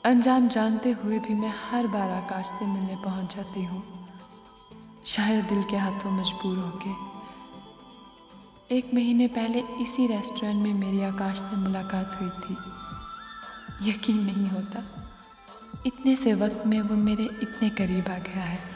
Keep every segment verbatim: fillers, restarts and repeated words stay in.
अंजाम जानते हुए भी मैं हर बार आकाश से मिलने पहुंच जाती हूँ, शायद दिल के हाथों मजबूर होके। एक महीने पहले इसी रेस्टोरेंट में मेरी आकाश से मुलाकात हुई थी। यकीन नहीं होता, इतने से वक्त में वो मेरे इतने करीब आ गया है।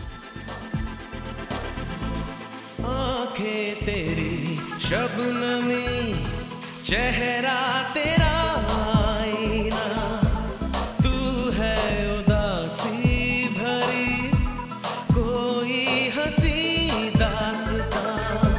आँखें तेरी शबनमी, चेहरा तेरा आईना, तू है उदासी भरी कोई हंसी दास्तां।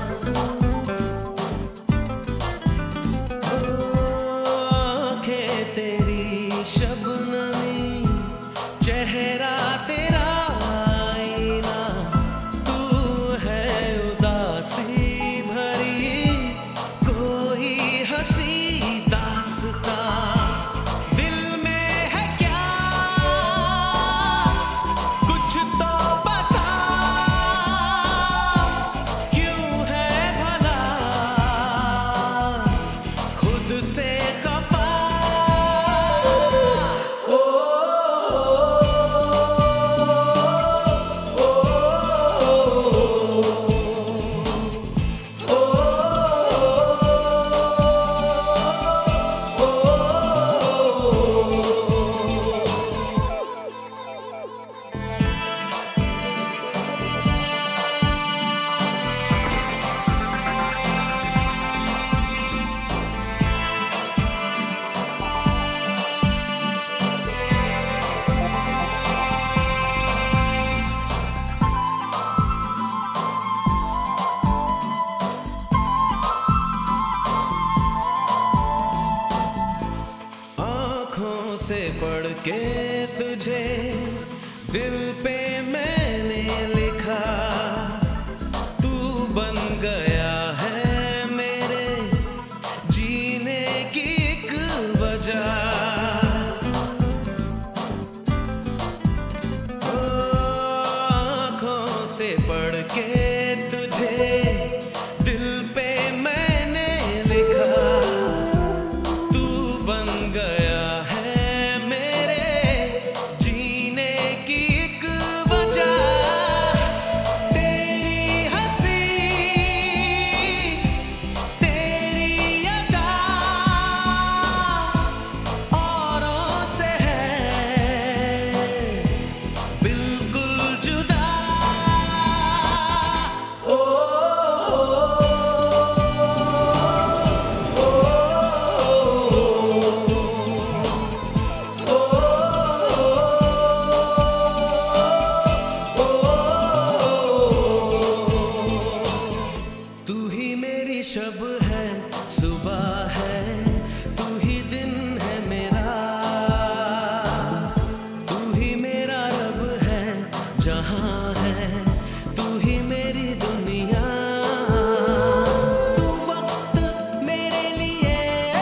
आँखें तेरी शबनमी, चेहरा तेरा आईना, तू है उदासी भरी कोई हंसी दास्तां। दिल में है क्या कुछ तो बता, क्यों है भला खुद से खफा। ओ, आँखों से पढ़ के तुझे दिल पे मैंने लिखा, तू बन गया है मेरे जीने की एक वजह। ओ, आँखों से पढ़ के तुझे दिल पे मैंने लिखा, तू बन गया है मेरे जीने की एक वजह। तेरी हंसी तेरी अदा औरों से है बिल्कुल जुदा। ओ, तू ही मेरी शब है, सुबह है, तू ही दिन है मेरा, तू ही मेरा रब है जहाँ है, तू ही मेरी दुनिया। तू वक्त मेरे लिए,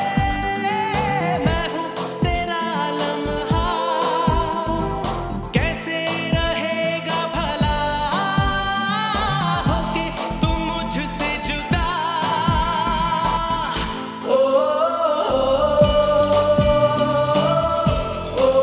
मैं हूँ तेरा लम्हा, कैसे रहेगा भला होके तू मुझसे जुदा। ओ, ओ,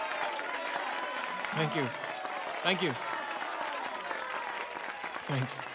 Thank you. Thank you. Thanks.